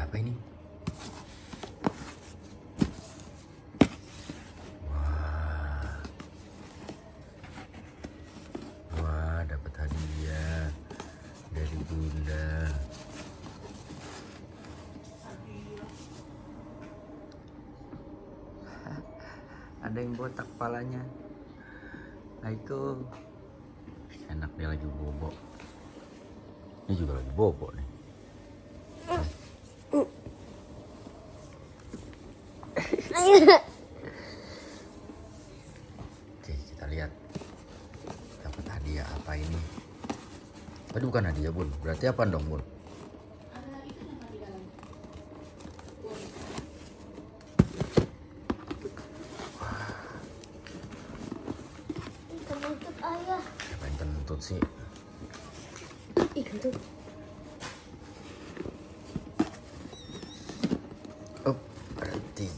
Apa ini? Wah, dapat hadiah dari Bunda. Ada yang botak kepalanya. Aiko. Enak, dia lagi bobo. Ini juga lagi bobo nih. Oke, kita lihat dapat hadiah apa ini. Tadi bukan hadiah, Bun. Berarti apa dong, Bun? Kentut ayah. Siapa yang kentut sih? Ih, kentut. Oh, berarti.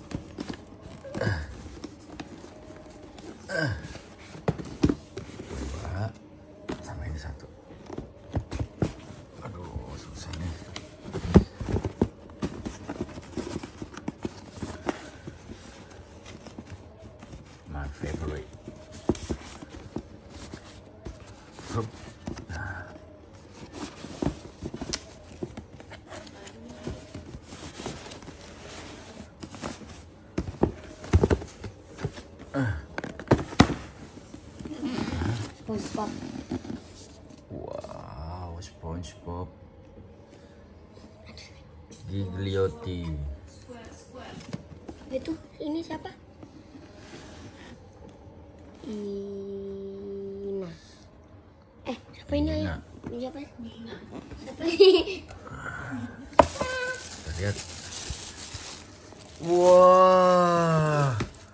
Dua, sama ini satu. Aduh, susah nih. My favorite. Hup. Nah. SpongeBob. Wow, SpongeBob. Gigliotti. Itu ini siapa? Ina. Siapa ini ayah? Ini siapa? Siapa ini? Kita lihat. Wah.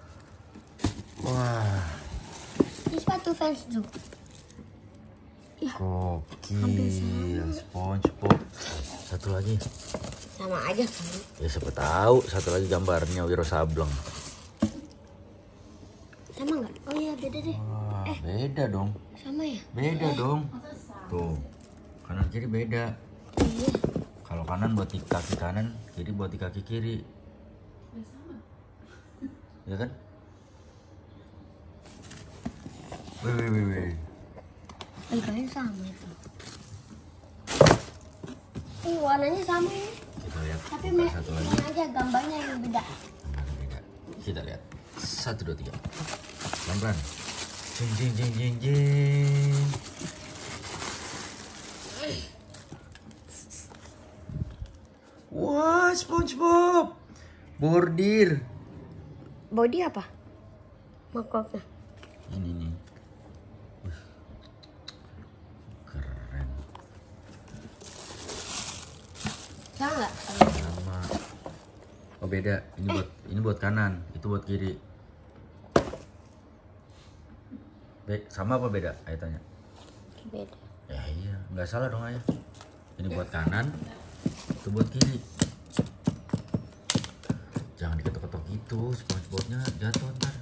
Wah. Ini sepatu fans Zoo. Ya, hampir Gokil. sama. SpongeBob. Satu lagi. sama aja kan. Ya siapa tahu. Satu lagi gambarnya Wiro Sableng. Sama nggak? Oh iya beda deh. Wah, beda dong. Sama ya? Beda dong. Tuh. Kanan kiri beda. Iya. Kalau kanan buat di kaki kanan, kiri buat di kaki kiri. Ya kan? Wih. Kayaknya sama itu. Warnanya sama ya. Kita lihat. Tapi Buka satu lagi. ini aja gambarnya yang beda. Gambar beda. Kita lihat. 1, 2, 3. Pelan-pelan. Jeng. Wah, SpongeBob. Bordir. Body apa? Makoknya. Ini nih. Wih. Keren. Sama nggak? Sama. Oh beda. Ini buat kanan, itu buat kiri. Sama apa beda? Ayo tanya. Beda. Ya iya, nggak salah dong ayah. Ini buat kanan, itu buat kiri. Jangan diketok-ketok gitu, SpongeBob-nya jatuh ntar.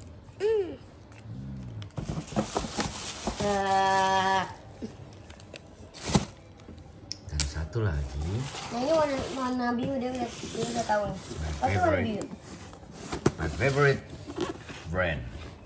Dan satu lagi. Nah ini warna biru dia udah tahu nih. Apa tuh warna biru? My favorite brand.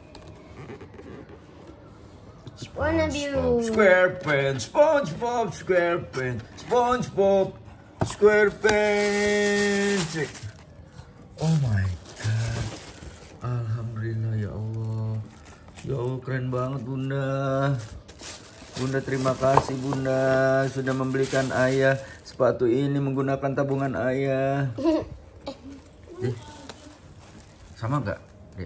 Warna biru. SquarePants, SpongeBob SquarePants, SpongeBob SquarePants. Oh my god. Alhamdulillah ya Allah. Ya Allah keren banget Bunda. Bunda terima kasih Bunda sudah membelikan ayah sepatu ini menggunakan tabungan ayah. Dek, sama nggak Dek?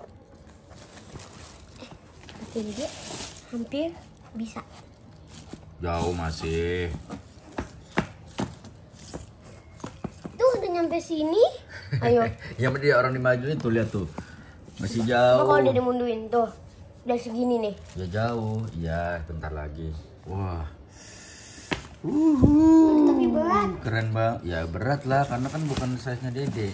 Tapi dia hampir bisa. Jauh masih. Tuh udah nyampe sini. Ayo. Yang dia orang dimajuin tuh lihat tuh. Masih Coba jauh. kalau udah dimundurin tuh. Udah segini nih. Ya jauh. Iya, bentar lagi. Wah. Tapi berat. Keren banget. Ya berat lah karena kan bukan size-nya Dede.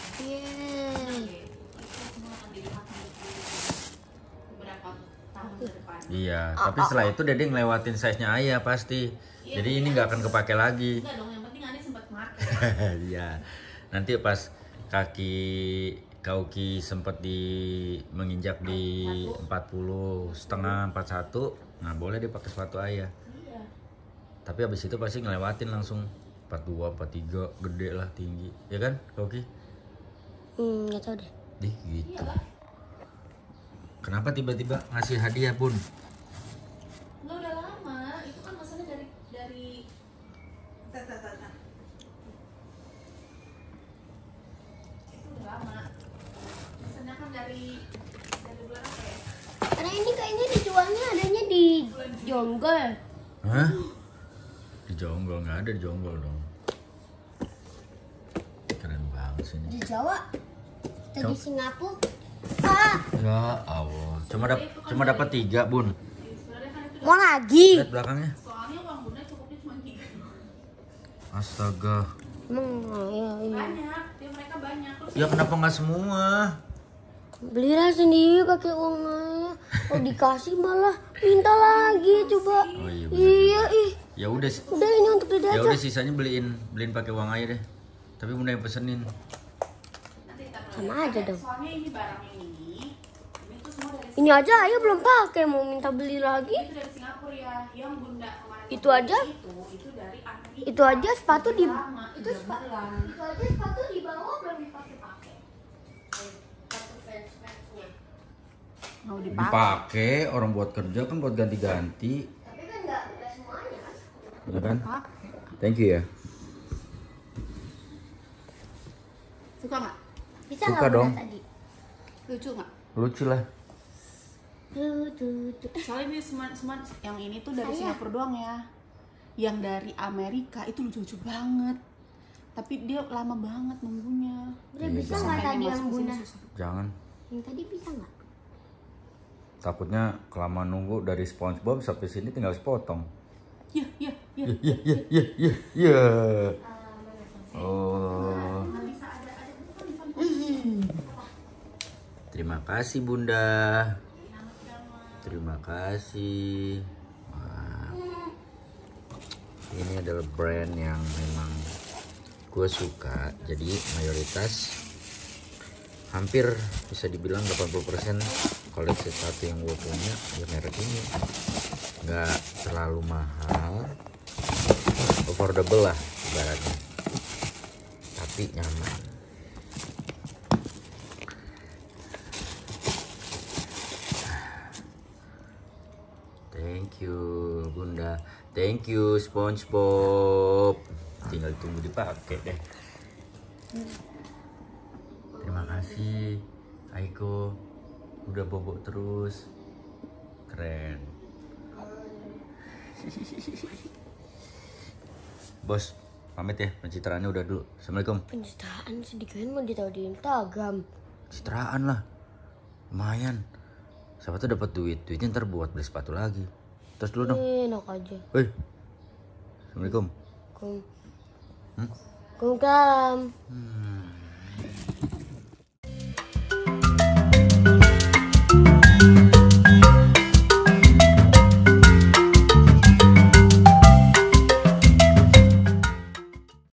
Iya, tapi setelah itu Dede ngelewatin size-nya ayah pasti. Jadi ini nggak akan kepake lagi. Enggak dong, yang penting Ade sempat pakai. Ya, nanti pas kaki Kauki sempat menginjak di 40 setengah 41, nah boleh dia pakai sepatu ayah. Tapi habis itu pasti ngelewatin langsung 42, 43, gede lah tinggi, ya kan Kauki? Nggak tahu deh. Gitu. Kenapa tiba-tiba ngasih hadiah Bun? Nggak, udah lama. Itu kan masalahnya dari itu udah lama. Maksudnya kan dari bulan apa ya? Karena ini kayaknya dijualnya adanya di Jonggol. Hah? Di Jonggol? Nggak ada di Jonggol dong. Keren banget sih ini. Di Jawa. Atau di Jauh. Singapura. Ya Allah, cuma dapat 3 Bun. Sebenarnya kan itu Mau lagi? Lihat belakangnya. soalnya uang bunda cukupnya cuma 3. Astaga. Iya. Banyak, dia mereka banyak. Terus Ya kenapa nggak semua? Belilah sendiri pakai uang ayah. Oh dikasih malah minta lagi coba. Oh iya. Iya ih. Ya udah, Udah ini untuk dede ya aja. udah sisanya beliin pakai uang aja deh. Tapi Bunda yang pesenin. nanti kita Sama aja dong. soalnya ini barang ini tuh semua dari Ini aja ayah belum pakai mau minta beli lagi. itu dari Singapura ya. Yang bunda kemarin Itu aja? itu dari Amerika. Itu aja sepatu di Lama, itu sepatu. Itu aja sepatu di bawah belum dipakai-pakai. Sepatu fans-fansnya. mau Dipakai orang buat kerja kan buat ganti-ganti. Tapi kan nggak semuanya kan. Ya kan? dipakai. Thank you ya. Suka nggak? Bisa Suka nggak dong. Bunda tadi? Lucu nggak? Lucu lah. Tuh. Soalnya ini semua yang ini tuh dari Ayah. Singapura doang ya. Yang dari Amerika itu lucu-lucu banget. Tapi dia lama banget nunggunya. Bunda Iya, bisa dong. nggak Makanya tadi masuk yang ke sini Bunda? susah. Jangan. Yang tadi bisa nggak? Takutnya kelamaan nunggu dari SpongeBob sampai sini tinggal sepotong. Iya, iya, iya. Ya. Oh. Terima kasih Bunda. Terima kasih. Wah. Ini adalah brand yang memang gue suka. Jadi mayoritas hampir bisa dibilang 80% koleksi sepatu yang gue punya ya merek ini. Nggak terlalu mahal, affordable lah ibaratnya, tapi nyaman. Thank you Bunda, thank you SpongeBob. Tinggal tunggu dipakai deh. Terima kasih Aiko, udah bobo terus, keren. Bos, pamit ya, pencitraannya udah dulu. Assalamualaikum. Penistaan sedikit mau ditaruh di Instagram. Citraan lah, lumayan. Siapa tuh dapat duitnya ntar buat beli sepatu lagi. Terus dulu dong. Enak aja. Hei, assalamualaikum. Kum. Kum.